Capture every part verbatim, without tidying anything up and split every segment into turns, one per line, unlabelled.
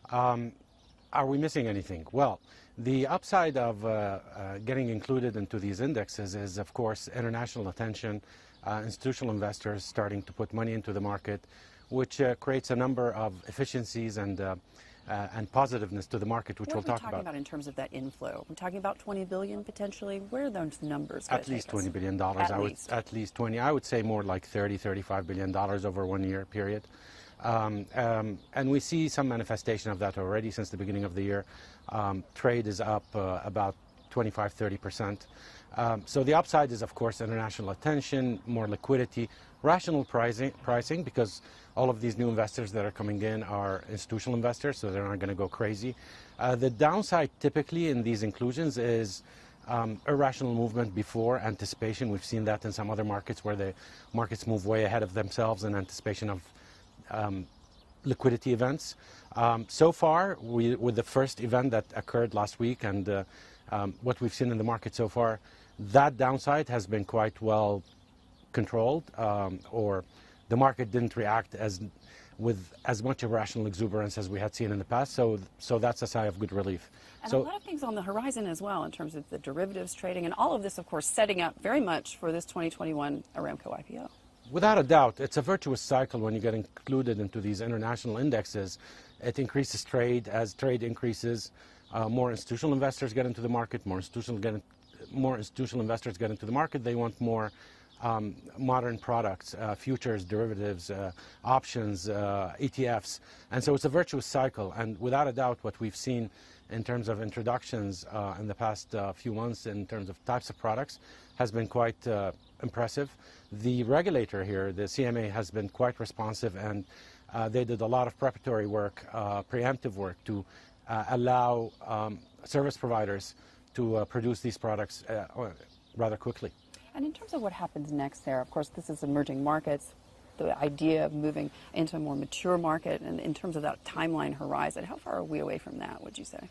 Um, are we missing anything? Well, the upside of uh, uh, getting included into these indexes is, of course, international attention, uh, institutional investors starting to put money into the market, which uh, creates a number of efficiencies and uh, uh, and positiveness to the market, which
what
we'll talk about.
What are we talking about in terms of that inflow? We're talking about twenty billion dollars potentially. Where are those numbers going to take us?
At least twenty billion dollars.
At
I would,
least.
at least twenty. I would say more like thirty, thirty-five billion dollars over one year period. Um, um, and we see some manifestation of that already since the beginning of the year. Um, trade is up uh, about twenty-five, thirty percent. Um, so the upside is, of course, international attention, more liquidity, rational pricing, pricing because all of these new investors that are coming in are institutional investors, so they're not going to go crazy. Uh, the downside typically in these inclusions is Um, irrational movement before anticipation. We've seen that in some other markets where the markets move way ahead of themselves in anticipation of um, liquidity events. Um, so far, we, with the first event that occurred last week and uh, um, what we've seen in the market so far, that downside has been quite well controlled, um, or the market didn't react as with as much irrational exuberance as we had seen in the past, so so that's a sign of good relief.
And
so,
a lot of things on the horizon as well in terms of the derivatives trading and all of this, of course, setting up very much for this twenty twenty-one Aramco I P O.
Without a doubt, it's a virtuous cycle when you get included into these international indexes. It increases trade. As trade increases, uh, more institutional investors get into the market, more institutional, get in, more institutional investors get into the market. They want more Um, modern products, uh, futures, derivatives, uh, options, uh, E T Fs. And so it's a virtuous cycle. And without a doubt, what we've seen in terms of introductions uh, in the past uh, few months in terms of types of products has been quite uh, impressive. The regulator here, the C M A, has been quite responsive, and uh, they did a lot of preparatory work, uh, preemptive work to uh, allow um, service providers to uh, produce these products uh, rather quickly.
And in terms of what happens next there, of course, this is emerging markets, the idea of moving into a more mature market, and in terms of that timeline horizon, how far are we away from that, would you say?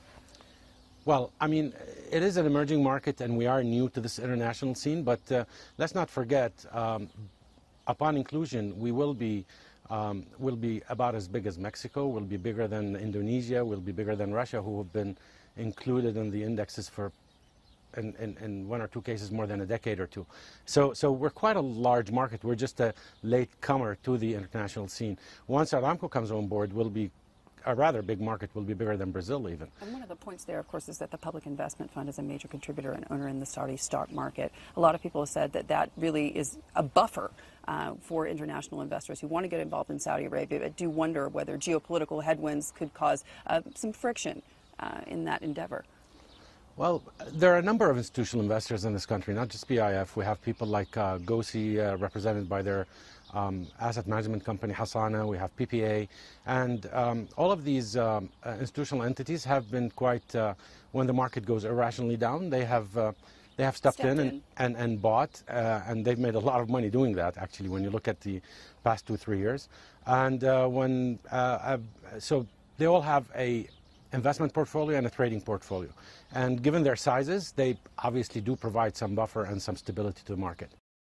Well, I mean, it is an emerging market, and we are new to this international scene, but uh, let's not forget, um, upon inclusion, we will be, um, will be about as big as Mexico, will be bigger than Indonesia, will be bigger than Russia, who have been included in the indexes for In, in, in one or two cases more than a decade or two. So, so we're quite a large market. We're just a late comer to the international scene. Once Aramco comes on board, we'll be a rather big market, will be bigger than Brazil even.
And one of the points there, of course, is that the Public Investment Fund is a major contributor and owner in the Saudi stock market. A lot of people have said that that really is a buffer uh, for international investors who want to get involved in Saudi Arabia, but do wonder whether geopolitical headwinds could cause uh, some friction uh, in that endeavor.
Well, there are a number of institutional investors in this country, not just B I F. We have people like uh, GOSI, uh, represented by their um, asset management company, Hasana. We have P P A. And um, all of these um, uh, institutional entities have been quite, uh, when the market goes irrationally down, they have, uh, they have stepped, stepped in, in. And, and, and bought, uh, and they've made a lot of money doing that, actually, when you look at the past two, three years. And uh, when, uh, uh, so they all have a investment portfolio and a trading portfolio. And given their sizes, they obviously do provide some buffer and some stability to the market.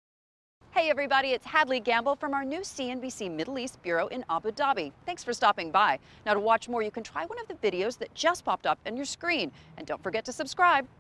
Hey everybody, it's Hadley Gamble from our new C N B C Middle East Bureau in Abu Dhabi. Thanks for stopping by. Now to watch more, you can try one of the videos that just popped up on your screen. And don't forget to subscribe.